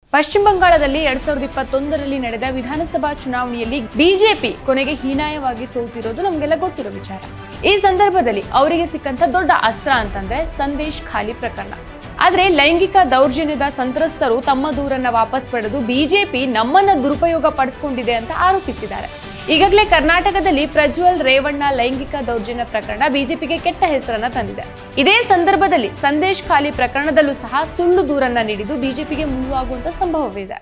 ಪಶ್ಚಿಮ ಬಂಗಾಳದಲ್ಲಿ 2021ರಲ್ಲಿ ನಡೆದ ವಿಧಾನಸಭಾ ಚುನಾವಣೆಯಲ್ಲಿ ಬಿಜೆಪಿ ಕೊನೆಗೆ ಹೀನಾಯವಾಗಿ ಸೋತಿರೋದು ನಮಗೆಲ್ಲ ಗೊತ್ತಿರೋ ವಿಚಾರ. ಈ ಸಂದರ್ಭದಲ್ಲಿ ಅವರಿಗೆ ಸಿಕ್ಕಂತ ದೊಡ್ಡ ಅಸ್ತ್ರ ಅಂತಂದ್ರೆ ಸಂದೇಶ್ ಖಾಲಿ ಪ್ರಕರಣ. ಆದ್ರೆ ಲೈಂಗಿಕ ದೌರ್ಜನ್ಯದ ಸಂತ್ರಸ್ತರು ತಮ್ಮ ದೂರನ್ನ ವಾಪಸ್ ಪಡೆದು ಬಿಜೆಪಿ ನಮ್ಮನ್ನ ದುರುಪಯೋಗ ಪಡಿಸಿಕೊಂಡಿದೆ ಅಂತ ಆರೋಪಿಸಿದ್ದಾರೆ. ಈಗಾಗಲೇ ಕರ್ನಾಟಕದಲ್ಲಿ ಪ್ರಜ್ವಲ್ ರೇವಣ್ಣ ಲೈಂಗಿಕ ದೌರ್ಜನ್ಯ ಪ್ರಕರಣ ಬಿಜೆಪಿಗೆ ಕೆಟ್ಟ ಹೆಸರನ್ನ ತಂದಿದೆ. ಇದೇ ಸಂದರ್ಭದಲ್ಲಿ ಸಂದೇಶ್ ಖಾಲಿ ಪ್ರಕರಣದಲ್ಲೂ ಸಹ ಸುಳ್ಳು ದೂರನ್ನ ನೀಡಿದ್ದು ಬಿಜೆಪಿಗೆ ಮುಳುವಾಗುವಂತ ಸಂಭವವಿದೆ.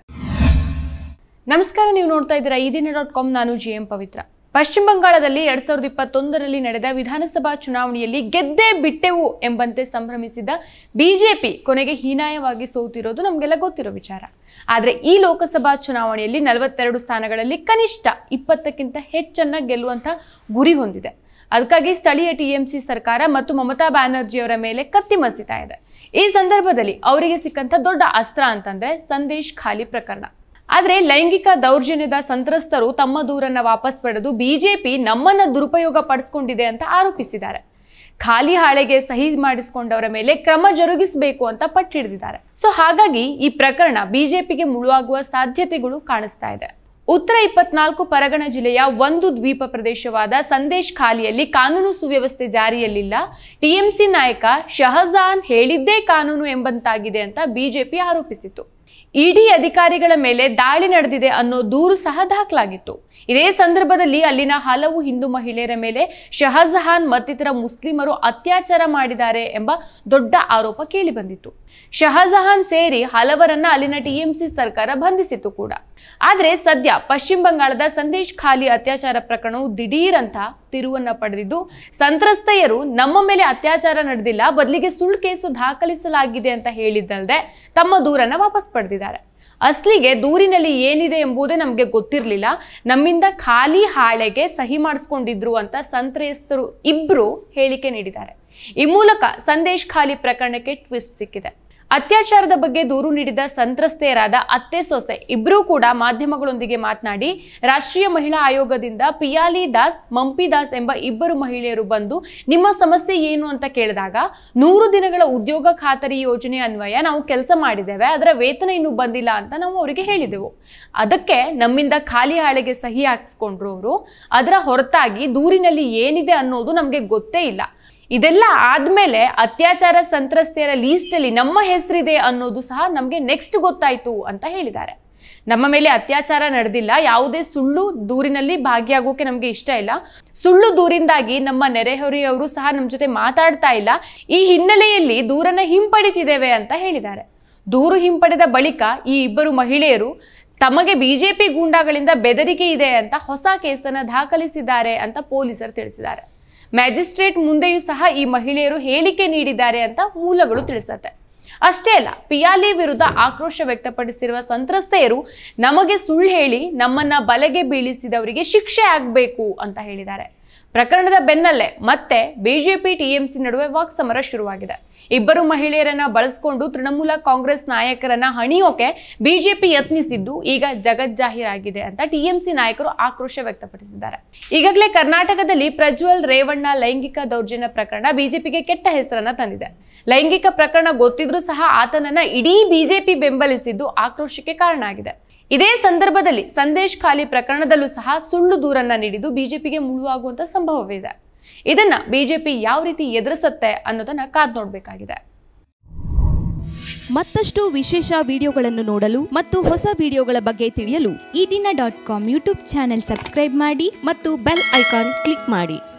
ನಮಸ್ಕಾರ, ನೀವು ನೋಡ್ತಾ ಇದ್ದೀರಾ EDina.com. ನಾನು GM ಪವಿತ್ರ. ಪಶ್ಚಿಮ ಬಂಗಾಳದಲ್ಲಿ 2021ರಲ್ಲಿ ನಡೆದ ವಿಧಾನಸಭಾ ಚುನಾವಣೆಯಲ್ಲಿ ಗೆದ್ದೇ ಬಿಟ್ಟೆವು ಎಂಬಂತೆ ಸಂಭ್ರಮಿಸಿದ ಬಿಜೆಪಿ ಕೊನೆಗೆ ಹೀನಾಯವಾಗಿ ಸೋತಿರೋದು ನಮಗೆಲ್ಲ ಗೊತ್ತಿರೋ ವಿಚಾರ. ಆದರೆ ಈ ಲೋಕಸಭಾ ಚುನಾವಣೆಯಲ್ಲಿ 42 ಸ್ಥಾನಗಳಲ್ಲಿ ಕನಿಷ್ಠ 20ಕ್ಕಿಂತ ಹೆಚ್ಚನ್ನ ಗೆಲ್ಲುವಂತ ಗುರಿ ಹೊಂದಿದೆ. ಅದಕ್ಕಾಗಿ ಸ್ಥಳೀಯ TMC ಸರ್ಕಾರ ಮತ್ತು ಮಮತಾ ಬ್ಯಾನರ್ಜಿ ಅವರ ಮೇಲೆ ಕತ್ತಿ ಮಸಿತಾ ಇದೆ. ಈ ಸಂದರ್ಭದಲ್ಲಿ ಅವರಿಗೆ ಸಿಕ್ಕಂತ ದೊಡ್ಡ ಅಸ್ತ್ರ ಅಂತಂದ್ರೆ ಸಂದೇಶ್ ಖಾಲಿ ಪ್ರಕರಣ. ಆದ್ರೆ ಲೈಂಗಿಕ ದೌರ್ಜನ್ಯದ ಸಂತ್ರಸ್ತರು ತಮ್ಮ ದೂರನ್ನ ವಾಪಸ್ ಪಡೆದು ಬಿಜೆಪಿ ನಮ್ಮನ್ನ ದುರುಪಯೋಗ ಪಡಿಸಿಕೊಂಡಿದೆ ಅಂತ ಆರೋಪಿಸಿದ್ದಾರೆ. ಖಾಲಿ ಹಾಳೆಗೆ ಸಹಿ ಮಾಡಿಸಿಕೊಂಡವರ ಮೇಲೆ ಕ್ರಮ ಜರುಗಿಸಬೇಕು ಅಂತ ಪಟ್ಟಿಡಿದಿದ್ದಾರೆ. ಸೊ ಹಾಗಾಗಿ ಈ ಪ್ರಕರಣ ಬಿಜೆಪಿಗೆ ಮುಳುವಾಗುವ ಸಾಧ್ಯತೆಗಳು ಕಾಣಿಸ್ತಾ ಇದೆ. ಉತ್ತರ 24 ಪರಗಣ ಜಿಲ್ಲೆಯ ಒಂದು ದ್ವೀಪ ಪ್ರದೇಶವಾದ ಸಂದೇಶ್ ಖಾಲಿಯಲ್ಲಿ ಕಾನೂನು ಸುವ್ಯವಸ್ಥೆ ಜಾರಿಯಲ್ಲಿಲ್ಲ. TMC ನಾಯಕ ಶಹಜಾನ್ ಹೇಳಿದ್ದೇ ಕಾನೂನು ಎಂಬಂತಾಗಿದೆ ಅಂತ ಬಿಜೆಪಿ ಆರೋಪಿಸಿತು. ಇಡಿ ಅಧಿಕಾರಿಗಳ ಮೇಲೆ ದಾಳಿ ನಡೆದಿದೆ ಅನ್ನೋ ದೂರು ಸಹ ದಾಖಲಾಗಿತ್ತು. ಇದೇ ಸಂದರ್ಭದಲ್ಲಿ ಅಲ್ಲಿನ ಹಲವು ಹಿಂದೂ ಮಹಿಳೆಯರ ಮೇಲೆ ಶಹಜಹಾನ್ ಮತ್ತಿತರ ಮುಸ್ಲಿಮರು ಅತ್ಯಾಚಾರ ಮಾಡಿದ್ದಾರೆ ಎಂಬ ದೊಡ್ಡ ಆರೋಪ ಕೇಳಿಬಂದಿತ್ತು. ಶಹಜಹಾನ್ ಸೇರಿ ಹಲವರನ್ನ ಅಲ್ಲಿನ TMC ಸರ್ಕಾರ ಬಂಧಿಸಿತ್ತು ಕೂಡ. ಆದ್ರೆ ಸದ್ಯ ಪಶ್ಚಿಮ ಬಂಗಾಳದ ಸಂದೇಶ್ ಖಾಲಿ ಅತ್ಯಾಚಾರ ಪ್ರಕರಣವು ದಿಢೀರ್ ಅಂತ ತಿರುವನ್ನ ಪಡೆದಿದ್ದು, ಸಂತ್ರಸ್ತೆಯರು ನಮ್ಮ ಮೇಲೆ ಅತ್ಯಾಚಾರ ನಡೆದಿಲ್ಲ, ಬದಲಿಗೆ ಸುಳ್ಳು ಕೇಸು ದಾಖಲಿಸಲಾಗಿದೆ ಅಂತ ಹೇಳಿದ್ದಲ್ಲದೆ ತಮ್ಮ ದೂರನ್ನ ವಾಪಸ್ ಪಡೆದಿದ್ದಾರೆ. ಅಸ್ಲಿಗೆ ದೂರಿನಲ್ಲಿ ಏನಿದೆ ಎಂಬುದೇ ನಮಗೆ ಗೊತ್ತಿರಲಿಲ್ಲ, ನಮ್ಮಿಂದ ಖಾಲಿ ಹಾಳೆಗೆ ಸಹಿ ಮಾಡಿಸ್ಕೊಂಡಿದ್ರು ಅಂತ ಸಂತ್ರಸ್ತರು ಇಬ್ರು ಹೇಳಿಕೆ ನೀಡಿದ್ದಾರೆ. ಈ ಮೂಲಕ ಸಂದೇಶ್ ಖಾಲಿ ಪ್ರಕರಣಕ್ಕೆ ಟ್ವಿಸ್ಟ್ ಸಿಕ್ಕಿದೆ. ಅತ್ಯಾಚಾರದ ಬಗ್ಗೆ ದೂರು ನೀಡಿದ ಸಂತ್ರಸ್ತೆಯರಾದ ಅತ್ತೆ ಸೊಸೆ ಇಬ್ಬರೂ ಕೂಡ ಮಾಧ್ಯಮಗಳೊಂದಿಗೆ ಮಾತನಾಡಿ, ರಾಷ್ಟ್ರೀಯ ಮಹಿಳಾ ಆಯೋಗದಿಂದ ಪಿಯಾಲಿ ದಾಸ್, ಮಂಪಿ ದಾಸ್ ಎಂಬ ಇಬ್ಬರು ಮಹಿಳೆಯರು ಬಂದು ನಿಮ್ಮ ಸಮಸ್ಯೆ ಏನು ಅಂತ ಕೇಳಿದಾಗ 100 ದಿನಗಳ ಉದ್ಯೋಗ ಖಾತರಿ ಯೋಜನೆ ಅನ್ವಯ ನಾವು ಕೆಲಸ ಮಾಡಿದ್ದೇವೆ, ಅದರ ವೇತನ ಇನ್ನೂ ಬಂದಿಲ್ಲ ಅಂತ ನಾವು ಅವರಿಗೆ ಹೇಳಿದೆವು. ಅದಕ್ಕೆ ನಮ್ಮಿಂದ ಖಾಲಿ ಹಾಳೆಗೆ ಸಹಿ ಹಾಕಿಸ್ಕೊಂಡ್ರು ಅವರು. ಅದರ ಹೊರತಾಗಿ ದೂರಿನಲ್ಲಿ ಏನಿದೆ ಅನ್ನೋದು ನಮಗೆ ಗೊತ್ತೇ ಇಲ್ಲ. ಇದೆಲ್ಲ ಆದ್ಮೇಲೆ ಅತ್ಯಾಚಾರ ಸಂತ್ರಸ್ತೆಯರ ಲೀಸ್ಟ್ ಅಲ್ಲಿ ನಮ್ಮ ಹೆಸರಿದೆ ಅನ್ನೋದು ಸಹ ನಮಗೆ ನೆಕ್ಸ್ಟ್ ಗೊತ್ತಾಯ್ತು ಅಂತ ಹೇಳಿದ್ದಾರೆ. ನಮ್ಮ ಮೇಲೆ ಅತ್ಯಾಚಾರ ನಡೆದಿಲ್ಲ, ಯಾವುದೇ ಸುಳ್ಳು ದೂರಿನಲ್ಲಿ ಭಾಗಿಯಾಗೋಕೆ ನಮಗೆ ಇಷ್ಟ ಇಲ್ಲ. ಸುಳ್ಳು ದೂರಿಂದಾಗಿ ನಮ್ಮ ನೆರೆಹೊರೆಯವರು ಸಹ ನಮ್ಮ ಜೊತೆ ಮಾತಾಡ್ತಾ ಇಲ್ಲ. ಈ ಹಿನ್ನೆಲೆಯಲ್ಲಿ ದೂರನ್ನ ಹಿಂಪಡಿತಿದ್ದೇವೆ ಅಂತ ಹೇಳಿದ್ದಾರೆ. ದೂರು ಹಿಂಪಡೆದ ಬಳಿಕ ಈ ಇಬ್ಬರು ಮಹಿಳೆಯರು ತಮಗೆ ಬಿಜೆಪಿ ಗೂಂಡಾಗಳಿಂದ ಬೆದರಿಕೆ ಇದೆ ಅಂತ ಹೊಸ ಕೇಸನ್ನ ದಾಖಲಿಸಿದ್ದಾರೆ ಅಂತ ಪೊಲೀಸರು ತಿಳಿಸಿದ್ದಾರೆ. ಮ್ಯಾಜಿಸ್ಟ್ರೇಟ್ ಮುಂದೆಯೂ ಸಹ ಈ ಮಹಿಳೆಯರು ಹೇಳಿಕೆ ನೀಡಿದ್ದಾರೆ ಅಂತ ಮೂಲಗಳು ತಿಳಿಸುತ್ತೆ. ಅಷ್ಟೇ ಅಲ್ಲ, ಪಿಯಾಲಿ ವಿರುದ್ಧ ಆಕ್ರೋಶ ವ್ಯಕ್ತಪಡಿಸಿರುವ ಸಂತ್ರಸ್ತೆಯರು ನಮಗೆ ಸುಳ್ಳು ಹೇಳಿ ನಮ್ಮನ್ನ ಬಲೆಗೆ ಬೀಳಿಸಿದವರಿಗೆ ಶಿಕ್ಷೆ ಆಗಬೇಕು ಅಂತ ಹೇಳಿದ್ದಾರೆ. ಪ್ರಕರಣದ ಬೆನ್ನಲ್ಲೇ ಮತ್ತೆ ಬಿಜೆಪಿ TMC ನಡುವೆ ವಾಕ್ಸಮರ ಶುರುವಾಗಿದೆ. ಇಬ್ಬರು ಮಹಿಳೆಯರನ್ನ ಬಳಸಿಕೊಂಡು ತೃಣಮೂಲ ಕಾಂಗ್ರೆಸ್ ನಾಯಕರನ್ನ ಹಣಿಯೋಕೆ ಬಿಜೆಪಿ ಯತ್ನಿಸಿದ್ದು ಈಗ ಜಗಜ್ಜಾಹೀರಾಗಿದೆ ಅಂತ TMC ನಾಯಕರು ಆಕ್ರೋಶ ವ್ಯಕ್ತಪಡಿಸಿದ್ದಾರೆ. ಈಗಾಗಲೇ ಕರ್ನಾಟಕದಲ್ಲಿ ಪ್ರಜ್ವಲ್ ರೇವಣ್ಣ ಲೈಂಗಿಕ ದೌರ್ಜನ್ಯ ಪ್ರಕರಣ ಬಿಜೆಪಿಗೆ ಕೆಟ್ಟ ಹೆಸರನ್ನ ತಂದಿದೆ. ಲೈಂಗಿಕ ಪ್ರಕರಣ ಗೊತ್ತಿದ್ರೂ ಸಹ ಆತನನ್ನ ಇಡೀ ಬಿಜೆಪಿ ಬೆಂಬಲಿಸಿದ್ದು ಆಕ್ರೋಶಕ್ಕೆ ಕಾರಣ ಆಗಿದೆ. ಇದೇ ಸಂದರ್ಭದಲ್ಲಿ ಸಂದೇಶ್ ಖಾಲಿ ಪ್ರಕರಣದಲ್ಲೂ ಸಹ ಸುಳ್ಳು ದೂರನ್ನ ನೀಡಿದ್ದು ಬಿಜೆಪಿಗೆ ಮುಳುವಾಗುವಂತ ಸಂಭವವಿದೆ. ಇದನ್ನ ಬಿಜೆಪಿ ಯಾವ ರೀತಿ ಎದುರಿಸುತ್ತೆ ಅನ್ನೋದನ್ನ ಕಾದ್ ನೋಡ್ಬೇಕಾಗಿದೆ. ಮತ್ತಷ್ಟು ವಿಶೇಷ ವಿಡಿಯೋಗಳನ್ನು ನೋಡಲು ಮತ್ತು ಹೊಸ ವಿಡಿಯೋಗಳ ಬಗ್ಗೆ ತಿಳಿಯಲು EDina.com ಯೂಟ್ಯೂಬ್ ಚಾನೆಲ್ ಸಬ್ಸ್ಕ್ರೈಬ್ ಮಾಡಿ ಮತ್ತು ಬೆಲ್ ಐಕಾನ್ ಕ್ಲಿಕ್ ಮಾಡಿ.